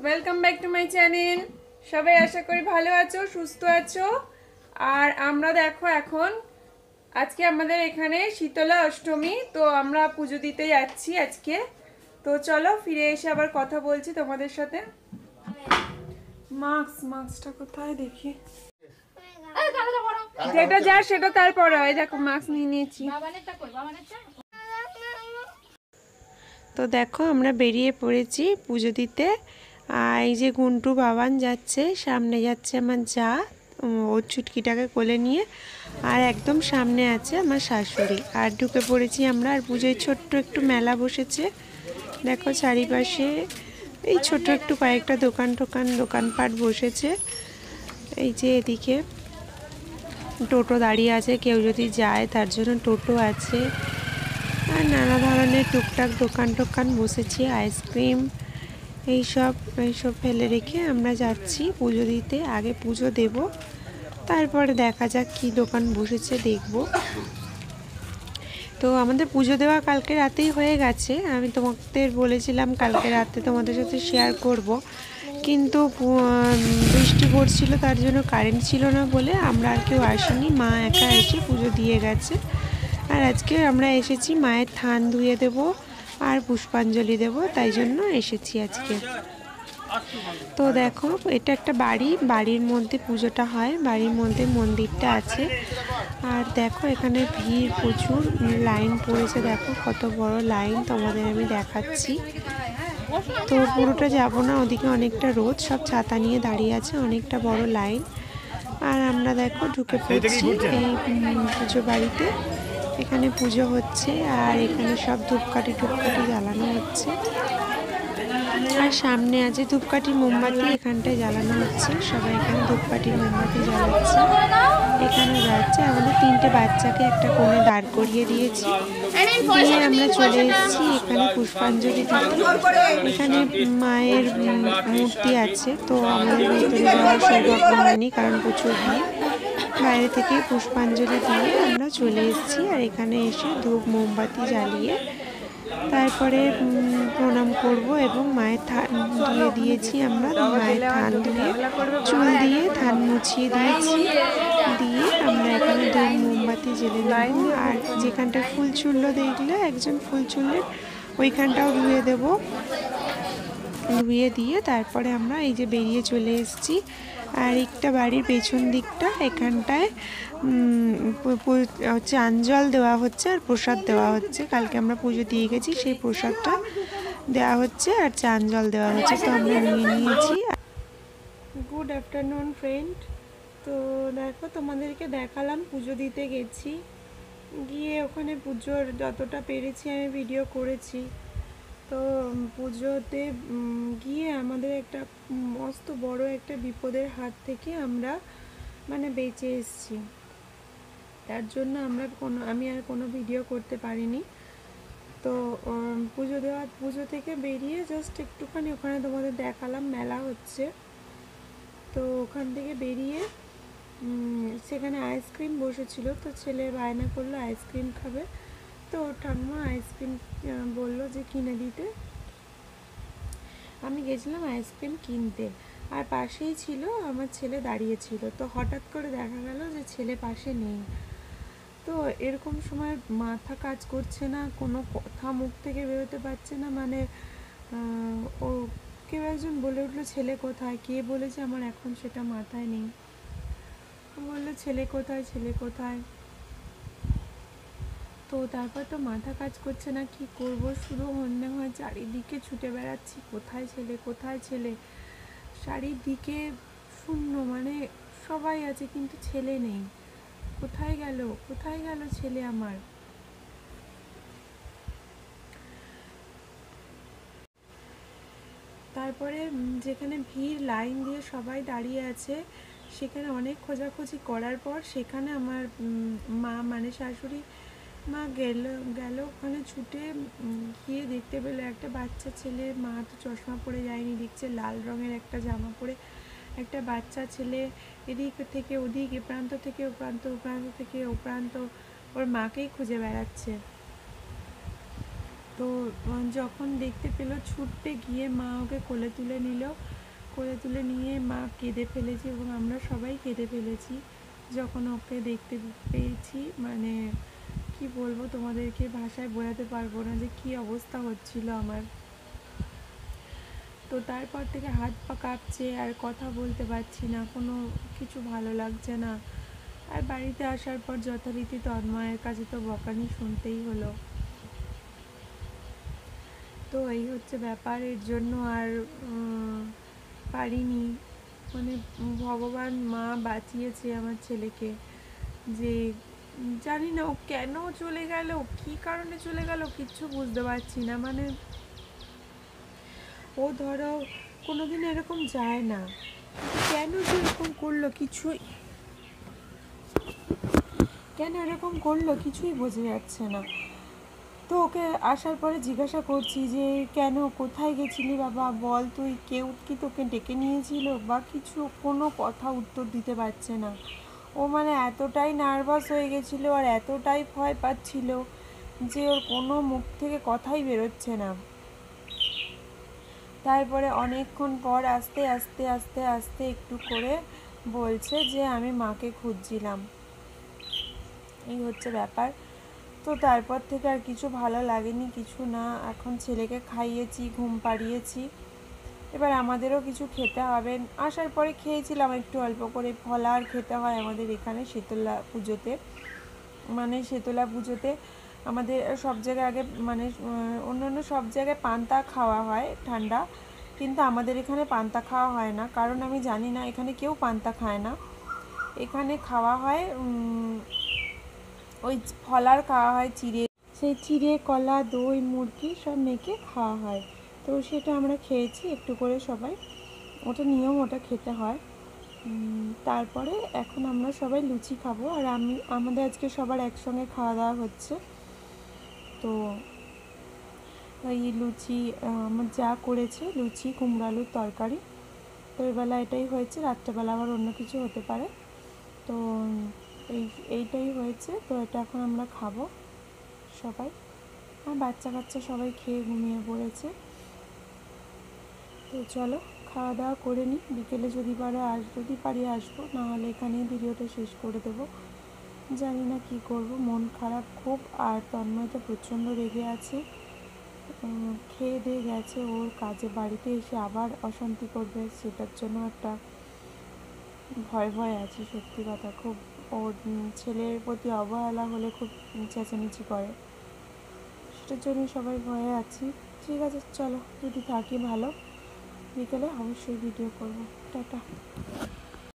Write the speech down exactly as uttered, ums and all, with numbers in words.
Welcome back to my channel. সবাই আশা করি ভালো আছো, সুস্থ আছো। আর আমরা দেখো এখন আজকে আমাদের এখানে শীতলা অষ্টমী, তো আমরা পুজো দিতে যাচ্ছি আজকে। তো চলো ফিরে এসে আবার কথা বলছি তোমাদের সাথে। মাস্ক মাস্কটা কোথায় দেখি, যেটা যা সেটা তারপরে হয়। দেখো মাস্ক নিয়ে নিয়েছি। তো দেখো আমরা বেরিয়ে পড়েছি পুজো দিতে। আর এই যে গুন্টু বাবান যাচ্ছে, সামনে যাচ্ছে আমার যা, ওর ছুটকিটাকে কোলে নিয়ে। আর একদম সামনে আছে আমার শাশুড়ি। আর ঢুকে পড়েছি আমরা। আর পুজোয় ছোট্ট একটু মেলা বসেছে, দেখো চারিপাশে এই ছোট একটু কয়েকটা দোকান টোকান দোকানপাট বসেছে। এই যে এদিকে টোটো দাঁড়িয়ে আছে, কেউ যদি যায় তার জন্য টোটো আছে। আর নানা ধরনের টুকটাক দোকান টোকান বসেছে, আইসক্রিম এইসব এইসব ফেলে রেখে আমরা যাচ্ছি পুজো দিতে। আগে পুজো দেব, তারপরে দেখা যাক কি দোকান বসেছে দেখব। তো আমাদের পুজো দেওয়া কালকে রাতেই হয়ে গেছে। আমি তোমাদের বলেছিলাম কালকে রাতে তোমাদের সাথে শেয়ার করব, কিন্তু বৃষ্টি পড়ছিল, তার জন্য কারেন্ট ছিল না বলে আমরা আর কেউ আসিনি। মা একা এসে পুজো দিয়ে গেছে। আর আজকে আমরা এসেছি মায়ের থান ধুয়ে দেব আর পুষ্পাঞ্জলি দেব, তাই জন্য এসেছি আজকে। তো দেখো এটা একটা বাড়ি, বাড়ির মধ্যে পুজোটা হয়, বাড়ির মধ্যে মন্দিরটা আছে। আর দেখো এখানে ভিড় প্রচুর, লাইন পড়েছে, দেখো কত বড় লাইন, তোমাদের আমি দেখাচ্ছি। তো পুরোটা যাব না, ওদিকে অনেকটা রোদ, সব ছাতা নিয়ে দাঁড়িয়ে আছে, অনেকটা বড় লাইন। আর আমরা দেখো ঢুকে পড়ছি এই পুজো বাড়িতে। এখানে পুজো হচ্ছে আর এখানে সব ধূপকাঠি টুপকাঠি জ্বালানো হচ্ছে। আর সামনে আছে ধূপকাঠি মোমবাতি, এখানটায় জ্বালানো হচ্ছে, সবাই এখানে ধূপকাঠি মোমবাতি জ্বালাচ্ছে। এখানে যাচ্ছে, আমাদের তিনটে বাচ্চাকে একটা কোণে দাঁড় করিয়ে দিয়েছি, দিয়ে আমরা চলে এসেছি এখানে পুষ্পাঞ্জলি দিতে। এখানে মায়ের মূর্তি আছে, তো আমাদের ভিতরে যাওয়ার সৌভাগ্য হয়নি কারণ প্রচুর ভিড়। বাইরে থেকে পুষ্পাঞ্জলি দিয়ে আমরা চলে এসেছি। আর এখানে এসে ধূপ মোমবাতি জ্বালিয়ে তারপরে প্রণাম করব এবং মায়ের থান ধুয়ে দিয়েছি আমরা। মায়ের থান ধুয়ে চুল দিয়ে থান মুছিয়ে দিয়েছি, দিয়ে আমরা এখানে ধূপ মোমবাতি জ্বেলে নেব। আর যেখানটা ফুল চুল্লো দেখলে একজন ফুল চুললেন, ওইখানটাও ধুয়ে দেব। ধুয়ে দিয়ে তারপরে আমরা এই যে বেরিয়ে চলে এসেছি। আর একটা বাড়ির পেছন দিকটা, এখানটায় চান জল দেওয়া হচ্ছে আর প্রসাদ দেওয়া হচ্ছে। কালকে আমরা পুজো দিয়ে গেছি, সেই প্রসাদটা দেওয়া হচ্ছে আর চান জল দেওয়া হচ্ছে, তো আমরা নিয়ে নিয়েছি। Good afternoon friend. তো দেখো তোমাদেরকে দেখালাম পুজো দিতে গেছি, গিয়ে ওখানে পুজোর যতটা পেরেছি আমি ভিডিও করেছি। তো পুজোতে গিয়ে আমাদের একটা মস্ত বড় একটা বিপদের হাত থেকে আমরা মানে বেঁচে এসেছি, তার জন্য আমরা কোনো আমি আর কোনো ভিডিও করতে পারিনি। তো পুজো দেওয়া পুজো থেকে বেরিয়ে জাস্ট একটুখানি ওখানে তোমাদের দেখালাম মেলা হচ্ছে। তো ওখান থেকে বেরিয়ে সেখানে আইসক্রিম বসেছিল, তো ছেলে বায়না করলো আইসক্রিম খাবে, তো ঠাম্মা আইসক্রিম বললো যে কিনে দিতে। আমি গেছিলাম আইসক্রিম কিনতে, আর পাশেই ছিল আমার ছেলে দাঁড়িয়ে ছিল। তো হঠাৎ করে দেখা গেল যে ছেলে পাশে নেই। তো এরকম সময় মাথা কাজ করছে না, কোনো কথা মুখ থেকে বেরোতে পারছে না, মানে ও কেউ একজন বলে উঠলো ছেলে কোথায়, কে বলেছে আমার এখন সেটা মাথায় নেই। বললো ছেলে কোথায় ছেলে কোথায়। তো তারপর তো মাথা কাজ করছে না, কি করব, শুধু মনে হয় চারিদিকে ছুটে বেড়াচ্ছি, কোথায় ছেলে কোথায় ছেলে। চারিদিকে শূন্য, মানে সবাই আছে কিন্তু ছেলে নেই, কোথায় গেল কোথায় গেল ছেলে আমার। তারপরে যেখানে ভিড় লাইন দিয়ে সবাই দাঁড়িয়ে আছে, সেখানে অনেক খোঁজাখুঁজি করার পর সেখানে আমার মা মানে শাশুড়ি মা গেল গেল ওখানে ছুটে গিয়ে দেখতে পেলো একটা বাচ্চা ছেলে, মা তো চশমা পরে যায়নি, দেখছে লাল রঙের একটা জামা পরে একটা বাচ্চা ছেলে এদিক থেকে ওদিক, এ প্রান্ত থেকে ও প্রান্ত, ও প্রান্ত থেকে ও প্রান্ত ওর মাকেই খুঁজে বেড়াচ্ছে। তো যখন দেখতে পেলো ছুটতে গিয়ে মা ওকে কোলে তুলে নিল, কোলে তুলে নিয়ে মা কেঁদে ফেলেছে এবং আমরা সবাই কেঁদে ফেলেছি যখন ওকে দেখতে পেয়েছি। মানে কি বলবো তোমাদেরকে, ভাষায় বোঝাতে পারবো না যে কি অবস্থা হচ্ছিল আমার। তো তারপর থেকে হাত পা কাঁপছে, আর কথা বলতে পারছি না, কোনো কিছু ভালো লাগছে না। আর বাড়িতে আসার পর যথারীতি তন্ময়ের কাছে তো বকানি শুনতেই হলো। তো এই হচ্ছে ব্যাপার, এর জন্য আর পারিনি। মানে ভগবান মা বাঁচিয়েছে আমার ছেলেকে, যে জানি না ও কেন চলে গেল, কী কারণে চলে গেল কিচ্ছু বুঝতে পারছি না। মানে ও ধরো কোনোদিন এরকম যায় না, কেন যে এরকম করলো কিছুই কেন এরকম করলো কিছুই বোঝা যাচ্ছে না। তো ওকে আসার পরে জিজ্ঞাসা করছি যে কেন, কোথায় গেছিলি বাবা, বল তুই, কেউ কি তোকে ডেকে নিয়েছিল বা কিছু, কোনো কথা উত্তর দিতে পারছে না। ও মানে এতটাই নার্ভাস হয়ে গেছিলো আর এতটাই ভয় পাচ্ছিল যে ওর কোনো মুখ থেকে কথাই বেরোচ্ছে না। তারপরে অনেকক্ষণ পর আস্তে আস্তে আস্তে আস্তে একটু করে বলছে যে আমি মাকে খুঁজছিলাম। এই হচ্ছে ব্যাপার। তো তারপর থেকে আর কিছু ভালো লাগেনি, কিছু না। এখন ছেলেকে খাইয়েছি, ঘুম পাড়িয়েছি, এবার আমাদেরও কিছু খেতে হবে। আসার পরে খেয়েছিলাম একটু অল্প করে, ফলার খেতে হয় আমাদের এখানে শীতলা পুজোতে। মানে শীতলা পুজোতে আমাদের সব জায়গায় আগে, মানে অন্যান্য সব জায়গায় পান্তা খাওয়া হয় ঠান্ডা, কিন্তু আমাদের এখানে পান্তা খাওয়া হয় না, কারণ আমি জানি না, এখানে কেউ পান্তা খায় না। এখানে খাওয়া হয় ওই ফলার খাওয়া হয়, চিড়ে, সেই চিড়ে কলা দই মুরগি সব মেখে খাওয়া হয়। তো সেটা আমরা খেয়েছি একটু করে সবাই, ওটা নিয়ম, ওটা খেতে হয়। তারপরে এখন আমরা সবাই লুচি খাবো, আর আমি আমাদের আজকে সবার একসঙ্গে খাওয়া দাওয়া হচ্ছে। তো এই লুচি আমার যা করেছে, লুচি কুমড়ো আলুর তরকারি। তো এবেলা এটাই হয়েছে, রাত্রেবেলা আবার অন্য কিছু হতে পারে। তো এই এইটাই হয়েছে। তো এটা এখন আমরা খাবো সবাই, আর বাচ্চা কাচ্চা সবাই খেয়ে ঘুমিয়ে পড়েছে। তো চলো খাওয়া দাওয়া করে নিই, বিকেলে যদি পারো আস যদি পারি আসবো, নাহলে এখানেই ভিডিওটা শেষ করে দেবো। জানি না কী করবো, মন খারাপ খুব। আর তন্ময় তো প্রচণ্ড রেগে আছে, খেয়ে দিয়ে গেছে, ওর কাজে বাড়িতে এসে আবার অশান্তি করবে, সেটার জন্য একটা ভয় ভয় আছে। সত্যি কথা, খুব ওর ছেলের প্রতি অবহেলা হলে খুব চেঁচামেচি করে, সেটার জন্য সবাই ভয়ে আছি। ঠিক আছে চলো, যদি থাকি ভালো, বিকেলে অবশ্যই ভিডিও করবো। টাটা।